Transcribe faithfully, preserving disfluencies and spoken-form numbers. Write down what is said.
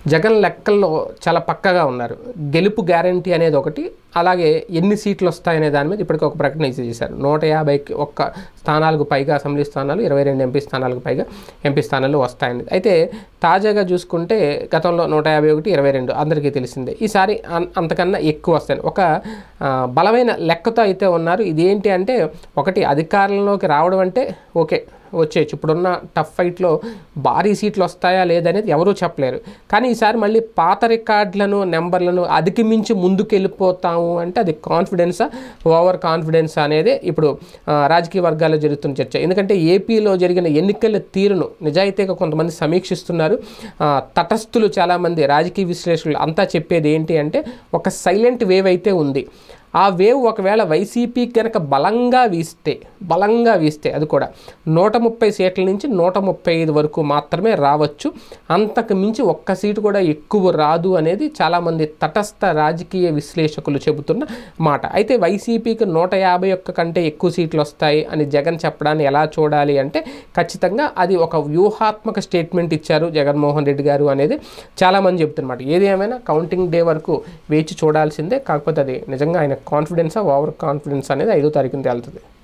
జగన్ లెక్కల్లో చాలా పక్కగా ఉన్నారు. గెలుపు గ్యారంటీ అనేది ఒకటి, అలాగే ఎన్ని సీట్లు వస్తాయనే దాని మీద ఇప్పటికీ ఒక ప్రకటన ఇచ్చి చేశారు. నూట యాభైకి ఒక్క స్థానాలకు పైగా అసెంబ్లీ స్థానాలు, ఇరవై రెండు ఎంపీ స్థానాలకు పైగా ఎంపీ స్థానాలు వస్తాయని. అయితే తాజాగా చూసుకుంటే గతంలో నూట యాభై ఒకటి ఇరవై రెండు అందరికీ తెలిసిందే. ఈసారి అంతకన్నా ఎక్కువ వస్తాయి. ఒక బలమైన లెక్కతో అయితే ఉన్నారు. ఇదేంటి అంటే, ఒకటి అధికారంలోకి రావడం అంటే ఓకే వచ్చేయచ్చు. ఇప్పుడున్న టఫ్ ఫైట్లో భారీ సీట్లు వస్తాయా లేదనేది ఎవరూ చెప్పలేరు. కానీ ఈసారి మళ్ళీ పాత రికార్డులను నెంబర్లను అధిగమించి ముందుకెళ్ళిపోతాము అంటే అది కాన్ఫిడెన్సా ఓవర్ కాన్ఫిడెన్స్ అనేది ఇప్పుడు రాజకీయ వర్గాల్లో జరుగుతున్న చర్చ. ఎందుకంటే ఏపీలో జరిగిన ఎన్నికల తీరును నిజాయితీగా కొంతమంది సమీక్షిస్తున్నారు. తటస్థులు చాలామంది రాజకీయ విశ్లేషకులు అంతా చెప్పేది ఏంటి అంటే, ఒక సైలెంట్ వేవ్ అయితే ఉంది. ఆ వేవ్ ఒకవేళ వైసీపీ కనుక బలంగా వీస్తే బలంగా వీస్తే అది కూడా నూట ముప్పై సీట్ల నుంచి నూట ముప్పై ఐదు వరకు మాత్రమే రావచ్చు. అంతకు మించి ఒక్క సీటు కూడా ఎక్కువ రాదు అనేది చాలామంది తటస్థ రాజకీయ విశ్లేషకులు చెబుతున్న మాట. అయితే వైసీపీకి నూట యాభై ఒక్క కంటే ఎక్కువ సీట్లు వస్తాయి అని జగన్ చెప్పడాన్ని ఎలా చూడాలి అంటే, ఖచ్చితంగా అది ఒక వ్యూహాత్మక స్టేట్మెంట్ ఇచ్చారు జగన్మోహన్ రెడ్డి గారు అనేది చాలామంది చెబుతున్నమాట. ఏది ఏమైనా కౌంటింగ్ డే వరకు వేచి చూడాల్సిందే. కాకపోతే అది నిజంగా ఆయన కాన్ఫిడెన్సా ఓవర్ కాన్ఫిడెన్స్ అనేది ఐదో తారీఖున తేలుతుంది.